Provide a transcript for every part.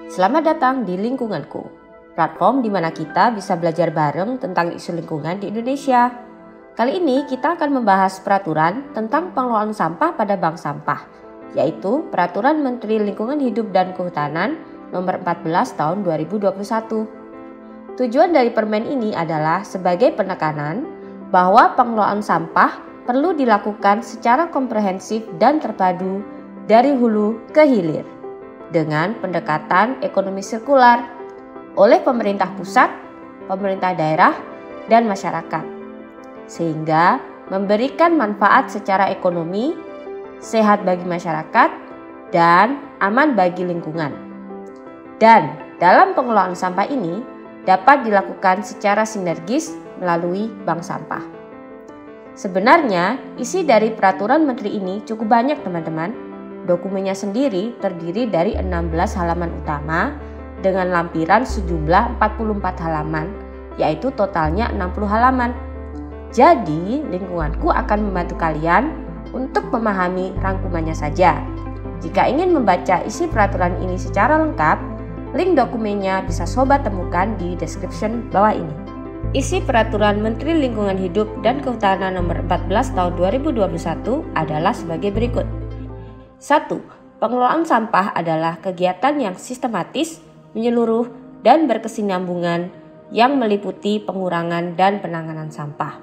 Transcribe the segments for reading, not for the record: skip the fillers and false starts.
Selamat datang di Lingkunganku, platform di mana kita bisa belajar bareng tentang isu lingkungan di Indonesia. Kali ini kita akan membahas peraturan tentang pengelolaan sampah pada bank sampah, yaitu Peraturan Menteri Lingkungan Hidup dan Kehutanan Nomor 14 Tahun 2021. Tujuan dari permen ini adalah sebagai penekanan bahwa pengelolaan sampah perlu dilakukan secara komprehensif dan terpadu dari hulu ke hilir dengan pendekatan ekonomi sirkular oleh pemerintah pusat, pemerintah daerah, dan masyarakat, sehingga memberikan manfaat secara ekonomi, sehat bagi masyarakat, dan aman bagi lingkungan. Dan dalam pengelolaan sampah ini dapat dilakukan secara sinergis melalui bank sampah. Sebenarnya, isi dari peraturan menteri ini cukup banyak, teman-teman. Dokumennya sendiri terdiri dari 16 halaman utama dengan lampiran sejumlah 44 halaman, yaitu totalnya 60 halaman. Jadi, lingkunganku akan membantu kalian untuk memahami rangkumannya saja. Jika ingin membaca isi peraturan ini secara lengkap, link dokumennya bisa sobat temukan di description bawah ini. Isi Peraturan Menteri Lingkungan Hidup dan Kehutanan Nomor 14 Tahun 2021 adalah sebagai berikut. 1. Pengelolaan sampah adalah kegiatan yang sistematis, menyeluruh, dan berkesinambungan yang meliputi pengurangan dan penanganan sampah.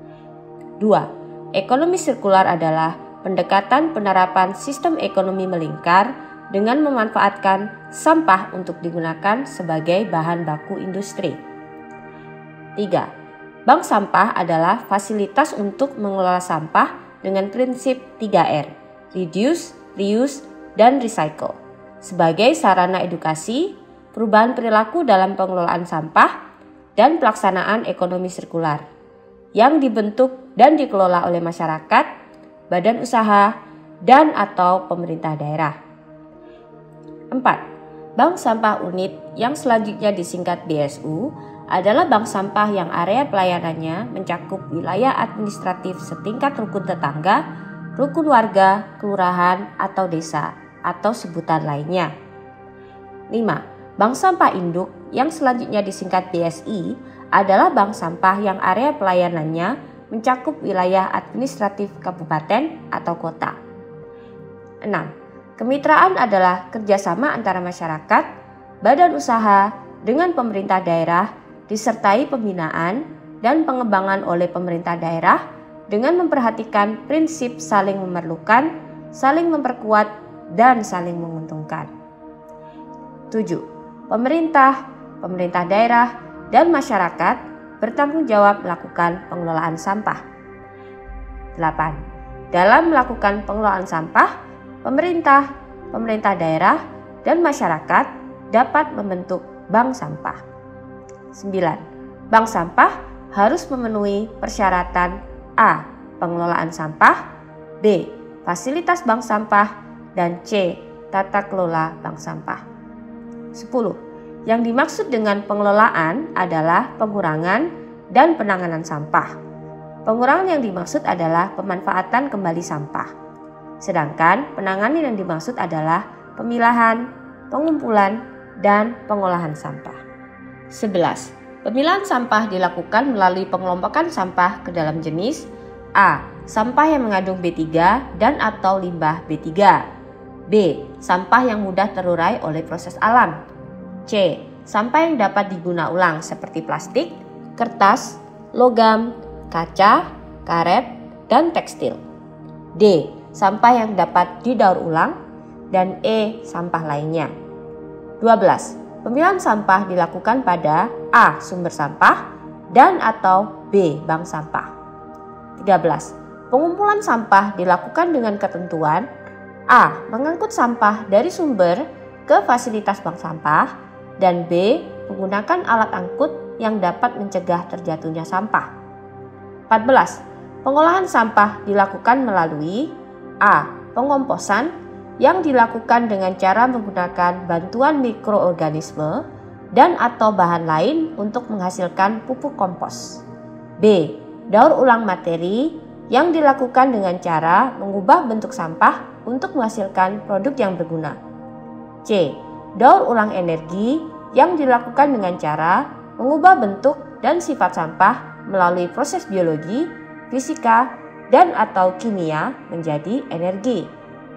2. Ekonomi sirkular adalah pendekatan penerapan sistem ekonomi melingkar dengan memanfaatkan sampah untuk digunakan sebagai bahan baku industri. 3. Bank sampah adalah fasilitas untuk mengelola sampah dengan prinsip 3R, reduce, reuse, dan recycle, sebagai sarana edukasi, perubahan perilaku dalam pengelolaan sampah, dan pelaksanaan ekonomi sirkular, yang dibentuk dan dikelola oleh masyarakat, badan usaha, dan atau pemerintah daerah. 4. Bank sampah unit yang selanjutnya disingkat BSU adalah bank sampah yang area pelayanannya mencakup wilayah administratif setingkat rukun tetangga, rukun warga, kelurahan, atau desa, atau sebutan lainnya. 5. Bank sampah induk yang selanjutnya disingkat BSI adalah bank sampah yang area pelayanannya mencakup wilayah administratif kabupaten atau kota. 6. Kemitraan adalah kerjasama antara masyarakat, badan usaha, dengan pemerintah daerah, disertai pembinaan dan pengembangan oleh pemerintah daerah dengan memperhatikan prinsip saling memerlukan, saling memperkuat, dan saling menguntungkan. 7. Pemerintah daerah, dan masyarakat bertanggung jawab melakukan pengelolaan sampah. 8. Dalam melakukan pengelolaan sampah, pemerintah daerah, dan masyarakat dapat membentuk bank sampah. 9. Bank sampah harus memenuhi persyaratan A. Pengelolaan sampah, B. Fasilitas bank sampah, dan C. Tata kelola bank sampah. 10. Yang dimaksud dengan pengelolaan adalah pengurangan dan penanganan sampah. Pengurangan yang dimaksud adalah pemanfaatan kembali sampah. Sedangkan penanganan yang dimaksud adalah pemilahan, pengumpulan, dan pengolahan sampah. 11. Pemilahan sampah dilakukan melalui pengelompokan sampah ke dalam jenis A. Sampah yang mengandung B3 dan atau limbah B3. B. Sampah yang mudah terurai oleh proses alam. C. Sampah yang dapat diguna ulang seperti plastik, kertas, logam, kaca, karet, dan tekstil. D. Sampah yang dapat didaur ulang. Dan E. Sampah lainnya. 12. Pemilahan sampah dilakukan pada A. Sumber sampah dan atau B. Bank sampah. 13. Pengumpulan sampah dilakukan dengan ketentuan A. Mengangkut sampah dari sumber ke fasilitas bank sampah, dan B. Menggunakan alat angkut yang dapat mencegah terjatuhnya sampah. 14. Pengolahan sampah dilakukan melalui A. Pengomposan yang dilakukan dengan cara menggunakan bantuan mikroorganisme dan atau bahan lain untuk menghasilkan pupuk kompos. B. Daur ulang materi yang dilakukan dengan cara mengubah bentuk sampah untuk menghasilkan produk yang berguna. C. daur ulang energi yang dilakukan dengan cara mengubah bentuk dan sifat sampah melalui proses biologi, fisika, dan atau kimia menjadi energi.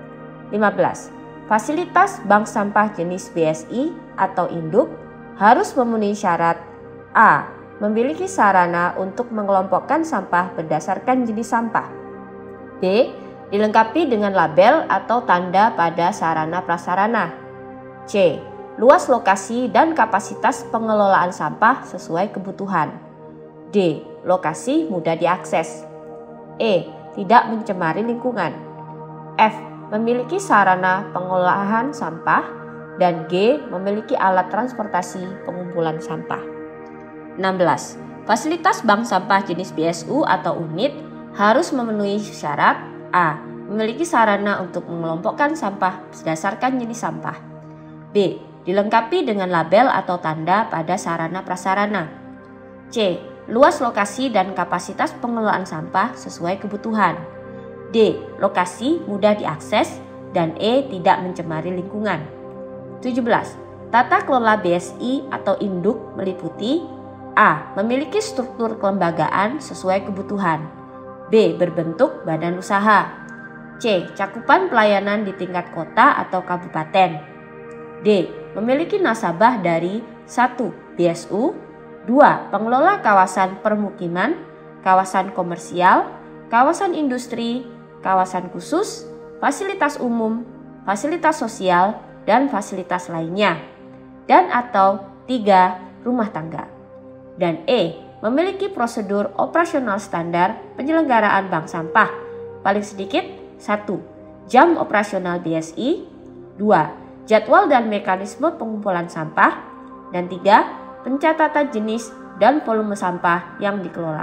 15. Fasilitas bank sampah jenis BSI atau induk harus memenuhi syarat A. Memiliki sarana untuk mengelompokkan sampah berdasarkan jenis sampah. B. Dilengkapi dengan label atau tanda pada sarana prasarana. C. Luas lokasi dan kapasitas pengelolaan sampah sesuai kebutuhan. D. Lokasi mudah diakses. E. Tidak mencemari lingkungan. F. Memiliki sarana pengolahan sampah. Dan G. Memiliki alat transportasi pengumpulan sampah. 16. Fasilitas bank sampah jenis BSU atau unit harus memenuhi syarat A. Memiliki sarana untuk mengelompokkan sampah berdasarkan jenis sampah. B. Dilengkapi dengan label atau tanda pada sarana prasarana. C. Luas lokasi dan kapasitas pengelolaan sampah sesuai kebutuhan. D. Lokasi mudah diakses. Dan E. Tidak mencemari lingkungan. 17. Tata kelola BSI atau induk meliputi A. Memiliki struktur kelembagaan sesuai kebutuhan. B. Berbentuk badan usaha. C. Cakupan pelayanan di tingkat kota atau kabupaten. D. Memiliki nasabah dari 1. BSU. 2. Pengelola kawasan permukiman, kawasan komersial, kawasan industri, kawasan khusus, fasilitas umum, fasilitas sosial, dan fasilitas lainnya. Dan atau 3. Rumah tangga. Dan E. Memiliki prosedur operasional standar penyelenggaraan bank sampah. Paling sedikit 1. Jam operasional BSI. 2. Jadwal dan mekanisme pengumpulan sampah. Dan 3. Pencatatan jenis dan volume sampah yang dikelola.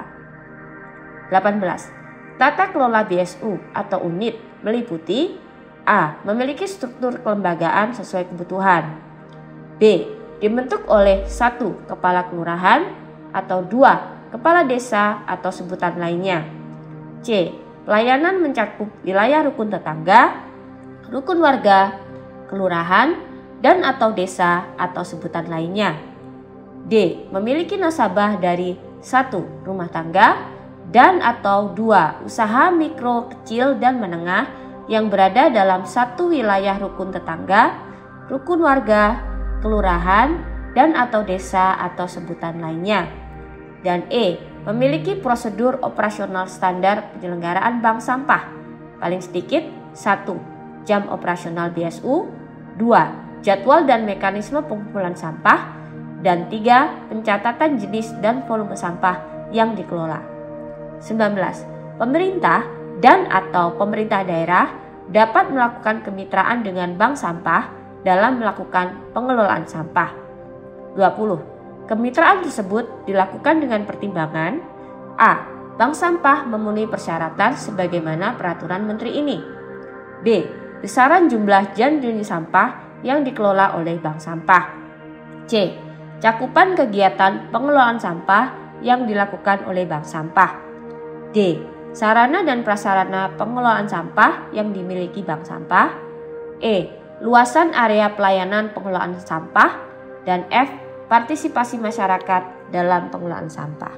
18. Tata kelola BSU atau unit meliputi A. Memiliki struktur kelembagaan sesuai kebutuhan. B. Dibentuk oleh 1. Kepala kelurahan atau 2. Kepala desa atau sebutan lainnya. C. Pelayanan mencakup wilayah rukun tetangga, rukun warga, kelurahan, dan atau desa atau sebutan lainnya. D. Memiliki nasabah dari 1. Rumah tangga dan atau 2. Usaha mikro, kecil, dan menengah yang berada dalam 1 wilayah rukun tetangga, rukun warga, kelurahan, dan atau desa atau sebutan lainnya. Dan E. Memiliki prosedur operasional standar penyelenggaraan bank sampah. Paling sedikit 1. Jam operasional BSU. 2. Jadwal dan mekanisme pengumpulan sampah. Dan 3. Pencatatan jenis dan volume sampah yang dikelola. 19. Pemerintah dan atau pemerintah daerah dapat melakukan kemitraan dengan bank sampah dalam melakukan pengelolaan sampah. 20. Kemitraan tersebut dilakukan dengan pertimbangan A. Bank sampah memenuhi persyaratan sebagaimana peraturan menteri ini. B. Besaran jumlah dan jenis sampah yang dikelola oleh bank sampah. C. Cakupan kegiatan pengelolaan sampah yang dilakukan oleh bank sampah. D. Sarana dan prasarana pengelolaan sampah yang dimiliki bank sampah. E. Luasan area pelayanan pengelolaan sampah. Dan F. Partisipasi masyarakat dalam pengelolaan sampah.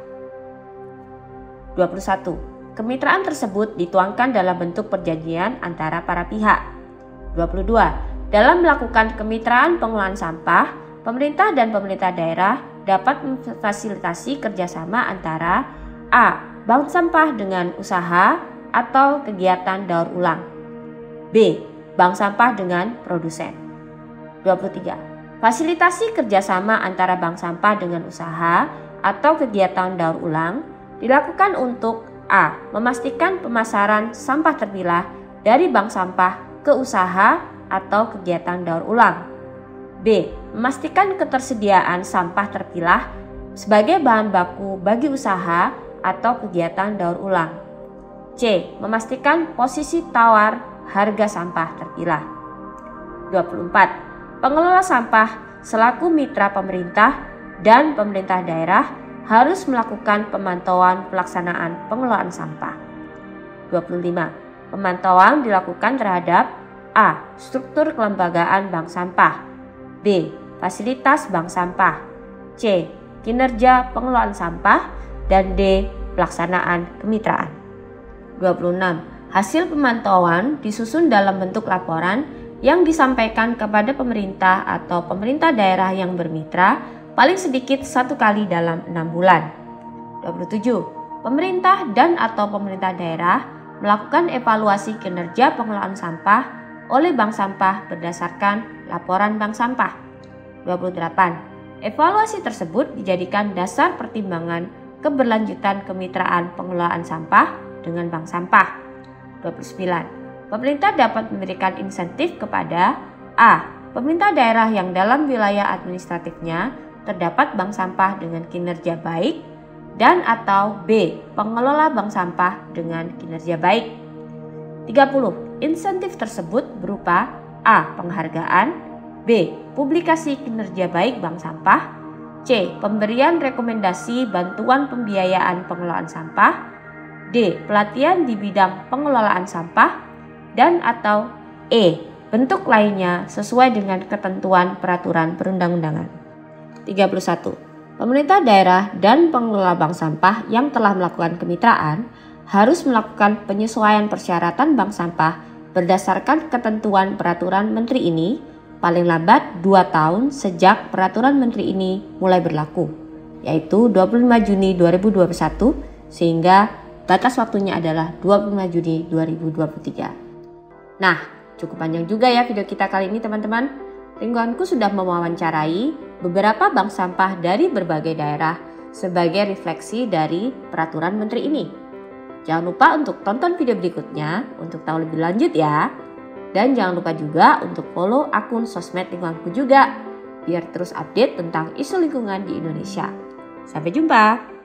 21. Kemitraan tersebut dituangkan dalam bentuk perjanjian antara para pihak. 22. Dalam melakukan kemitraan pengelolaan sampah, pemerintah dan pemerintah daerah dapat memfasilitasi kerjasama antara A. Bank sampah dengan usaha atau kegiatan daur ulang. B. Bank sampah dengan produsen. 23. Fasilitasi kerjasama antara bank sampah dengan usaha atau kegiatan daur ulang dilakukan untuk A. Memastikan pemasaran sampah terpilah dari bank sampah ke usaha atau kegiatan daur ulang. B. Memastikan ketersediaan sampah terpilah sebagai bahan baku bagi usaha atau kegiatan daur ulang. C. Memastikan posisi tawar harga sampah terpilah. 24. Pengelola sampah selaku mitra pemerintah dan pemerintah daerah harus melakukan pemantauan pelaksanaan pengelolaan sampah. 25. Pemantauan dilakukan terhadap A. Struktur kelembagaan bank sampah. B. Fasilitas bank sampah, C. Kinerja pengelolaan sampah, dan D. Pelaksanaan kemitraan. 26. Hasil pemantauan disusun dalam bentuk laporan yang disampaikan kepada pemerintah atau pemerintah daerah yang bermitra paling sedikit 1 kali dalam 6 bulan. 27. Pemerintah dan atau pemerintah daerah melakukan evaluasi kinerja pengelolaan sampah oleh bank sampah berdasarkan laporan bank sampah. 28. Evaluasi tersebut dijadikan dasar pertimbangan keberlanjutan kemitraan pengelolaan sampah dengan bank sampah. 29. Pemerintah dapat memberikan insentif kepada A. Pemerintah daerah yang dalam wilayah administratifnya terdapat bank sampah dengan kinerja baik dan atau B. Pengelola bank sampah dengan kinerja baik. 30. Insentif tersebut berupa A. Penghargaan, B. Publikasi kinerja baik bank sampah, C. Pemberian rekomendasi bantuan pembiayaan pengelolaan sampah, D. Pelatihan di bidang pengelolaan sampah, dan atau E. Bentuk lainnya sesuai dengan ketentuan peraturan perundang-undangan. 31. Pemerintah daerah dan pengelola bank sampah yang telah melakukan kemitraan harus melakukan penyesuaian persyaratan bank sampah berdasarkan ketentuan peraturan menteri ini paling lambat 2 tahun sejak peraturan menteri ini mulai berlaku, yaitu 25 Juni 2021 sehingga batas waktunya adalah 25 Juni 2023. Nah, cukup panjang juga ya video kita kali ini teman-teman. Lingkunganku sudah mewawancarai beberapa bank sampah dari berbagai daerah sebagai refleksi dari peraturan menteri ini. Jangan lupa untuk tonton video berikutnya untuk tahu lebih lanjut ya. Dan jangan lupa juga untuk follow akun sosmed lingkunganku juga biar terus update tentang isu lingkungan di Indonesia. Sampai jumpa.